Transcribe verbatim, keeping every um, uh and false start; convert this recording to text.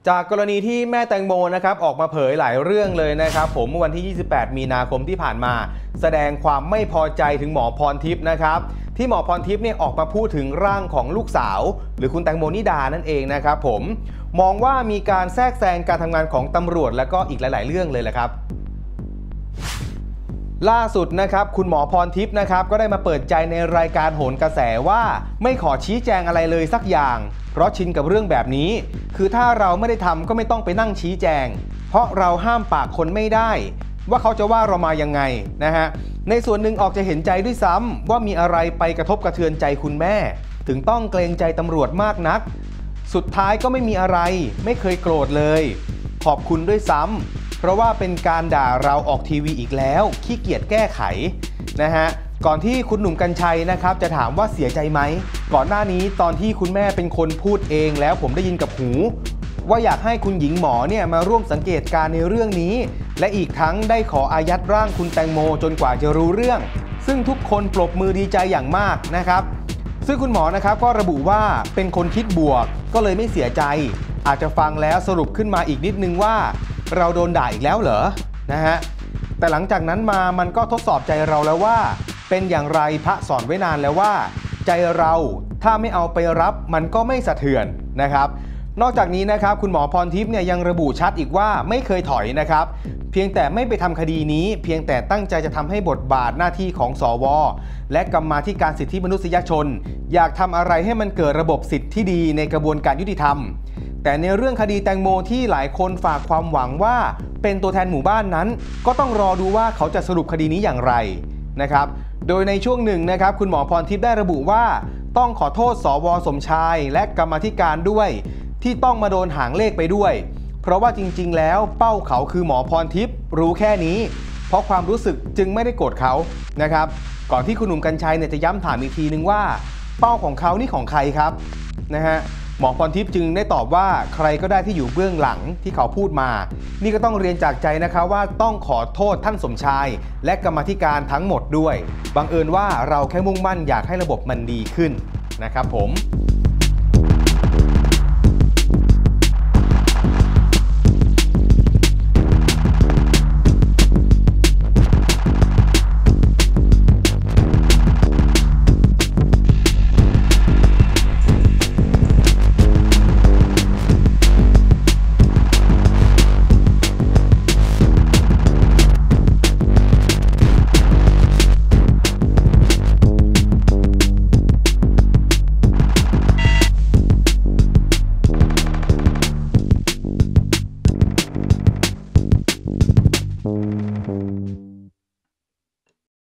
จากกรณีที่แม่แตงโมนะครับออกมาเผยหลายเรื่องเลยนะครับผมเมื่อวันที่ยี่สิบแปดมีนาคมที่ผ่านมาแสดงความไม่พอใจถึงหมอพรทิพย์นะครับที่หมอพรทิพย์เนี่ยออกมาพูดถึงร่างของลูกสาวหรือคุณแตงโมนิดานั่นเองนะครับผมมองว่ามีการแทรกแซงการทำงานของตำรวจและก็อีกหลายๆเรื่องเลยแหละครับล่าสุดนะครับคุณหมอพรทิพย์นะครับก็ได้มาเปิดใจในรายการโหนกระแสว่าไม่ขอชี้แจงอะไรเลยสักอย่างเพราะชินกับเรื่องแบบนี้คือถ้าเราไม่ได้ทำก็ไม่ต้องไปนั่งชี้แจงเพราะเราห้ามปากคนไม่ได้ว่าเขาจะว่าเรามายังไงนะฮะในส่วนหนึ่งออกจะเห็นใจด้วยซ้ำว่ามีอะไรไปกระทบกระเทือนใจคุณแม่ถึงต้องเกรงใจตำรวจมากนักสุดท้ายก็ไม่มีอะไรไม่เคยโกรธเลยขอบคุณด้วยซ้ำเพราะว่าเป็นการด่าเราออกทีวีอีกแล้วขี้เกียจแก้ไขนะฮะก่อนที่คุณหนุ่มกรรชัยนะครับจะถามว่าเสียใจไหมก่อนหน้านี้ตอนที่คุณแม่เป็นคนพูดเองแล้วผมได้ยินกับหูว่าอยากให้คุณหญิงหมอเนี่ยมาร่วมสังเกตการในเรื่องนี้และอีกทั้งได้ขออายัดร่างคุณแตงโมจนกว่าจะรู้เรื่องซึ่งทุกคนปรบมือดีใจอย่างมากนะครับซึ่งคุณหมอนะครับก็ระบุว่าเป็นคนคิดบวกก็เลยไม่เสียใจอาจจะฟังแล้วสรุปขึ้นมาอีกนิดนึงว่าเราโดนด่าอีกแล้วเหรอนะฮะแต่หลังจากนั้นมามันก็ทดสอบใจเราแล้วว่าเป็นอย่างไรพระสอนไว้นานแล้วว่าใจเราถ้าไม่เอาไปรับมันก็ไม่สะเทือนนะครับนอกจากนี้นะครับคุณหมอพรทิพย์เนี่ยยังระบุชัดอีกว่าไม่เคยถอยนะครับเพียงแต่ไม่ไปทำคดีนี้เพียงแต่ตั้งใจจะทำให้บทบาทหน้าที่ของสวและกรรมาธิการสิทธิมนุษยชนอยากทำอะไรให้มันเกิดระบบสิทธิที่ดีในกระบวนการยุติธรรมแต่ในเรื่องคดีแตงโมที่หลายคนฝากความหวังว่าเป็นตัวแทนหมู่บ้านนั้นก็ต้องรอดูว่าเขาจะสรุปคดีนี้อย่างไรนะครับโดยในช่วงหนึ่งนะครับคุณหมอพรทิพย์ได้ระบุว่าต้องขอโทษสวสมชายและกรรมาธิการด้วยที่ต้องมาโดนหางเลขไปด้วยเพราะว่าจริงๆแล้วเป้าเขาคือหมอพรทิพย์รู้แค่นี้เพราะความรู้สึกจึงไม่ได้โกรธเขานะครับก่อนที่คุณหนุ่มกรรชัยเนี่ยจะย้ำถามอีกทีนึงว่าเป้าของเขานี่ของใครครับนะฮะหมอพรทิพย์จึงได้ตอบว่าใครก็ได้ที่อยู่เบื้องหลังที่เขาพูดมานี่ก็ต้องเรียนจากใจนะคะว่าต้องขอโทษท่านสมชายและกรรมาธิการทั้งหมดด้วยบังเอิญว่าเราแค่มุ่งมั่นอยากให้ระบบมันดีขึ้นนะครับผม Thank you.